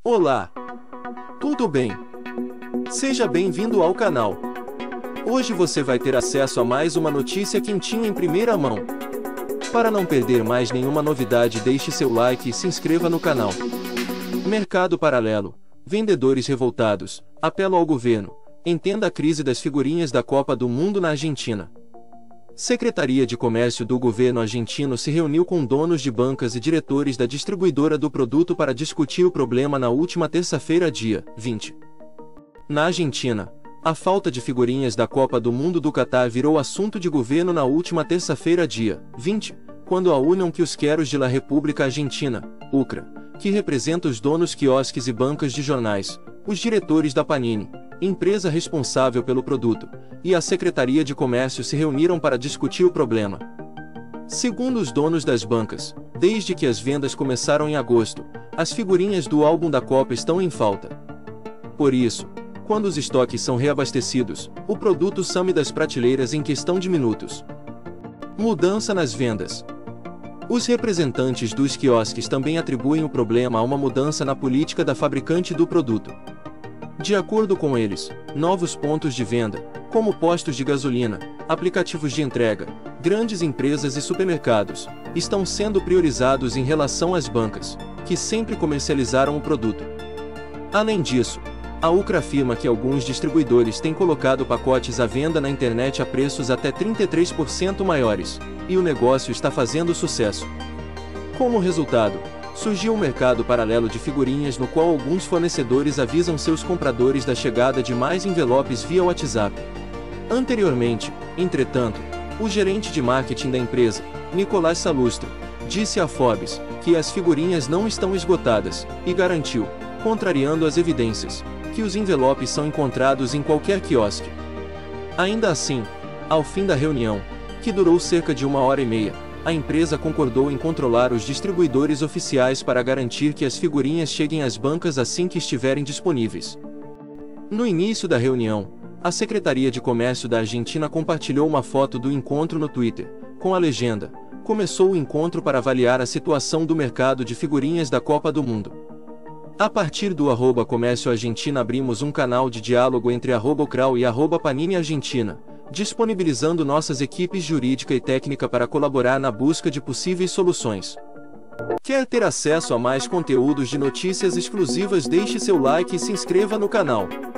Olá! Tudo bem? Seja bem-vindo ao canal. Hoje você vai ter acesso a mais uma notícia quentinha em primeira mão. Para não perder mais nenhuma novidade, deixe seu like e se inscreva no canal. Mercado paralelo. Vendedores revoltados. Apelo ao governo. Entenda a crise das figurinhas da Copa do Mundo na Argentina. Secretaria de Comércio do governo argentino se reuniu com donos de bancas e diretores da distribuidora do produto para discutir o problema na última terça-feira, dia 20. Na Argentina, a falta de figurinhas da Copa do Mundo do Catar virou assunto de governo na última terça-feira, dia 20, quando a União Quiosqueros de la República Argentina, UCRA, que representa os donos quiosques e bancas de jornais, os diretores da Panini, empresa responsável pelo produto, e a Secretaria de Comércio se reuniram para discutir o problema. Segundo os donos das bancas, desde que as vendas começaram em agosto, as figurinhas do álbum da Copa estão em falta. Por isso, quando os estoques são reabastecidos, o produto some das prateleiras em questão de minutos. Mudança nas vendas. Os representantes dos quiosques também atribuem o problema a uma mudança na política da fabricante do produto. De acordo com eles, novos pontos de venda, como postos de gasolina, aplicativos de entrega, grandes empresas e supermercados, estão sendo priorizados em relação às bancas, que sempre comercializaram o produto. Além disso, a UCRA afirma que alguns distribuidores têm colocado pacotes à venda na internet a preços até 33% maiores, e o negócio está fazendo sucesso. Como resultado, surgiu um mercado paralelo de figurinhas no qual alguns fornecedores avisam seus compradores da chegada de mais envelopes via WhatsApp. Anteriormente, entretanto, o gerente de marketing da empresa, Nicolás Salustro, disse à Forbes que as figurinhas não estão esgotadas, e garantiu, contrariando as evidências, que os envelopes são encontrados em qualquer quiosque. Ainda assim, ao fim da reunião, que durou cerca de 1h30, a empresa concordou em controlar os distribuidores oficiais para garantir que as figurinhas cheguem às bancas assim que estiverem disponíveis. No início da reunião, a Secretaria de Comércio da Argentina compartilhou uma foto do encontro no Twitter, com a legenda: "Começou o encontro para avaliar a situação do mercado de figurinhas da Copa do Mundo. A partir do @Comércio Argentina abrimos um canal de diálogo entre @Ucral e @Panini Argentina, disponibilizando nossas equipes jurídica e técnica para colaborar na busca de possíveis soluções." Quer ter acesso a mais conteúdos de notícias exclusivas? Deixe seu like e se inscreva no canal.